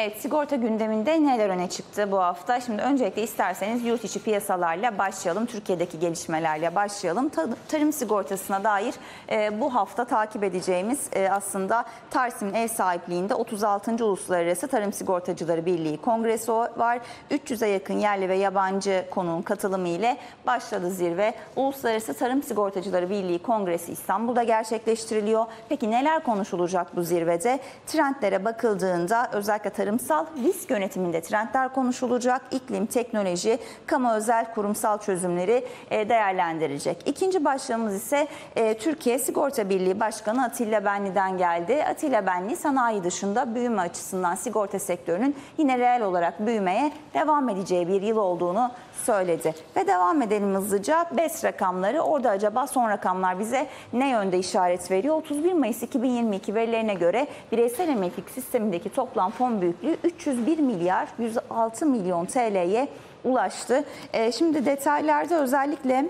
Evet, sigorta gündeminde neler öne çıktı bu hafta? Şimdi öncelikle isterseniz yurt içi piyasalarla başlayalım. Türkiye'deki gelişmelerle başlayalım. Tarım sigortasına dair bu hafta takip edeceğimiz aslında TARSİM'in ev sahipliğinde 36. Uluslararası Tarım Sigortacıları Birliği Kongresi var. 300'e yakın yerli ve yabancı konuğun katılımı ile başladı zirve. Uluslararası Tarım Sigortacıları Birliği Kongresi İstanbul'da gerçekleştiriliyor. Peki neler konuşulacak bu zirvede? Trendlere bakıldığında özellikle tarımsal risk yönetiminde trendler konuşulacak. İklim, teknoloji, kamu özel kurumsal çözümleri değerlendirecek. İkinci başlığımız ise Türkiye Sigorta Birliği Başkanı Atilla Benli'den geldi. Atilla Benli sanayi dışında büyüme açısından sigorta sektörünün yine reel olarak büyümeye devam edeceği bir yıl olduğunu söyledi. Ve devam edelim hızlıca. BES rakamları, orada acaba son rakamlar bize ne yönde işaret veriyor? 31 Mayıs 2022 verilerine göre bireysel emeklilik sistemindeki toplam fon büyüklüğü 301 milyar 106 milyon TL'ye ulaştı. Şimdi detaylarda özellikle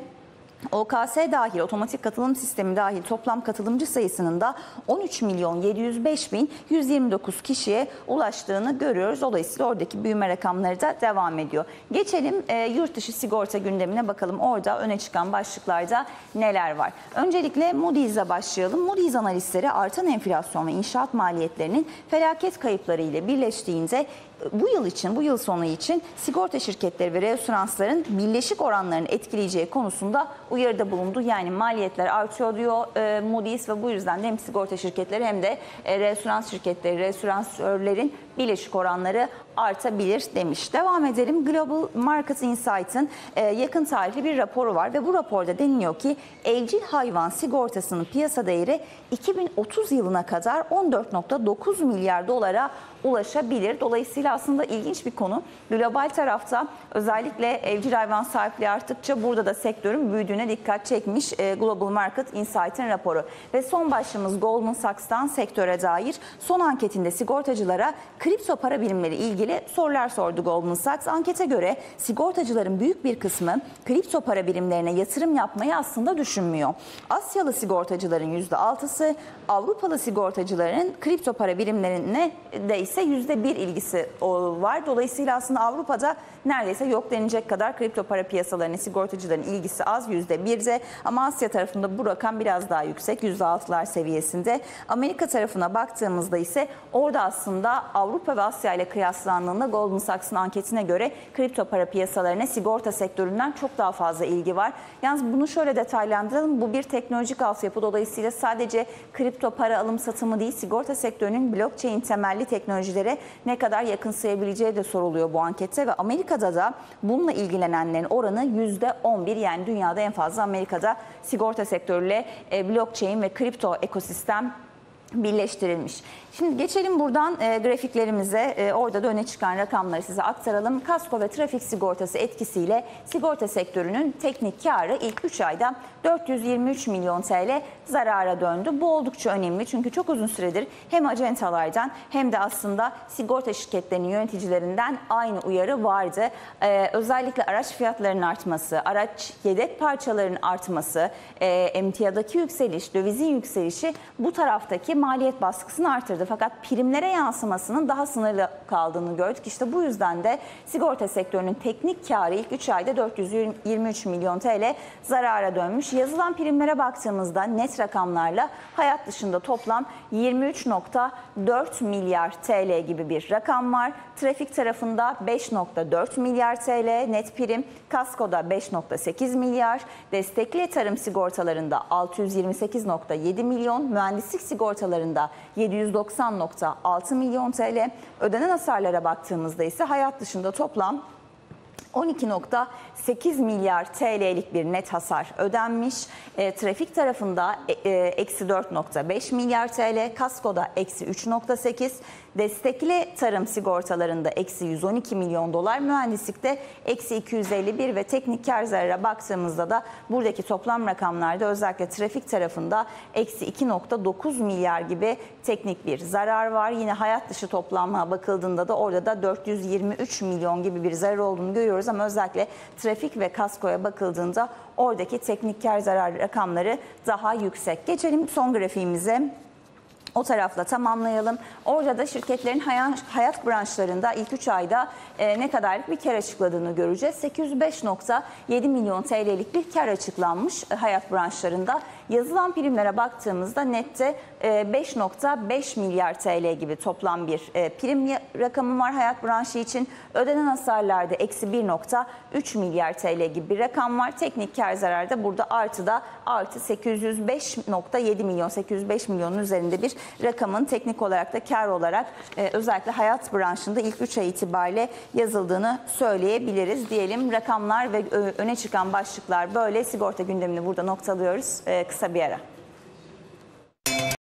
OKS dahil, otomatik katılım sistemi dahil toplam katılımcı sayısının da 13 milyon 705 bin 129 kişiye ulaştığını görüyoruz. Dolayısıyla oradaki büyüme rakamları da devam ediyor. Geçelim yurt dışı sigorta gündemine bakalım. Orada öne çıkan başlıklarda neler var? Öncelikle Moody's'e başlayalım. Moody's analistleri artan enflasyon ve inşaat maliyetlerinin felaket kayıpları ile birleştiğinde bu yıl için, bu yıl sonu için sigorta şirketleri ve reasüransların birleşik oranlarını etkileyeceği konusunda uyarıda bulundu. Yani maliyetler artıyor diyor Moody's ve bu yüzden de hem sigorta şirketleri hem de reasürans şirketleri, reasüransörlerin birleşik oranları artabilir demiş. Devam edelim. Global Market Insight'ın yakın tarihli bir raporu var ve bu raporda deniliyor ki evcil hayvan sigortasının piyasa değeri 2030 yılına kadar 14,9 milyar dolara ulaşabilir. Dolayısıyla aslında ilginç bir konu. Global tarafta özellikle evcil hayvan sahipliği arttıkça burada da sektörün büyüdüğüne dikkat çekmiş Global Market Insight'ın raporu. Ve son başlığımız Goldman Sachs'tan sektöre dair son anketinde sigortacılara kripto para birimleri ilgili sorular sordu Goldman Sachs. Ankete göre sigortacıların büyük bir kısmı kripto para birimlerine yatırım yapmayı aslında düşünmüyor. Asyalı sigortacıların %6'sı, Avrupalı sigortacıların kripto para birimlerine de ise %1 ilgisi var. Dolayısıyla aslında Avrupa'da neredeyse yok denilecek kadar kripto para piyasalarına sigortacıların ilgisi az %1'de, ama Asya tarafında bu rakam biraz daha yüksek %6'lar seviyesinde. Amerika tarafına baktığımızda ise orada aslında Avrupa ve Asya ile kıyaslandığında Goldman Sachs'ın anketine göre kripto para piyasalarına sigorta sektöründen çok daha fazla ilgi var. Yalnız bunu şöyle detaylandıralım. Bu bir teknolojik altyapı, dolayısıyla sadece kripto para alım satımı değil, sigorta sektörünün blockchain temelli teknolojilere ne kadar yakınsayabileceği de soruluyor bu ankette ve Amerika'da da bununla ilgilenenlerin oranı %11, yani dünyada en fazla Amerika'da sigorta sektörüyle blockchain ve kripto ekosistem birleştirilmiş. Şimdi geçelim buradan grafiklerimize. Orada da öne çıkan rakamları size aktaralım. Kasko ve trafik sigortası etkisiyle sigorta sektörünün teknik karı ilk 3 ayda 423 milyon TL zarara döndü. Bu oldukça önemli çünkü çok uzun süredir hem acentalardan hem de aslında sigorta şirketlerinin yöneticilerinden aynı uyarı vardı. Özellikle araç fiyatlarının artması, araç yedek parçalarının artması, emtiadaki yükseliş, dövizin yükselişi bu taraftaki maliyet baskısını artırdı. Fakat primlere yansımasının daha sınırlı kaldığını gördük. İşte bu yüzden de sigorta sektörünün teknik karı ilk 3 ayda 423 milyon TL zarara dönmüş. Yazılan primlere baktığımızda net rakamlarla hayat dışında toplam 23,4 milyar TL gibi bir rakam var. Trafik tarafında 5,4 milyar TL net prim, kaskoda 5,8 milyar, destekli tarım sigortalarında 628,7 milyon, mühendislik sigortalarında 790,6 milyon TL. Ödenen hasarlara baktığımızda ise hayat dışında toplam 12,8 milyar TL'lik bir net hasar ödenmiş. Trafik tarafında eksi 4,5 milyar TL, kaskoda eksi 3,8, destekli tarım sigortalarında eksi 112 milyon dolar, mühendislikte eksi 251 ve teknik kar zarara baktığımızda da buradaki toplam rakamlarda özellikle trafik tarafında eksi 2,9 milyar gibi teknik bir zarar var. Yine hayat dışı toplamına bakıldığında da orada da 423 milyon gibi bir zarar olduğunu görüyoruz ama özellikle trafik ve kaskoya bakıldığında oradaki teknik kar zarar rakamları daha yüksek. Geçelim son grafiğimize. O tarafla tamamlayalım. Orada da şirketlerin hayat branşlarında ilk 3 ayda ne kadarlık bir kar açıkladığını göreceğiz. 805,7 milyon TL'lik bir kar açıklanmış hayat branşlarında. Yazılan primlere baktığımızda nette 5,5 milyar TL gibi toplam bir prim rakamı var hayat branşı için. Ödenen hasarlarda eksi 1,3 milyar TL gibi bir rakam var. Teknik kar zararda burada artı 805,7 milyon, 805 milyonun üzerinde bir rakamın teknik olarak da kar olarak özellikle hayat branşında ilk 3 ay itibariyle yazıldığını söyleyebiliriz diyelim. Rakamlar ve öne çıkan başlıklar böyle. Sigorta gündemini burada noktalıyoruz. Kısa bir ara.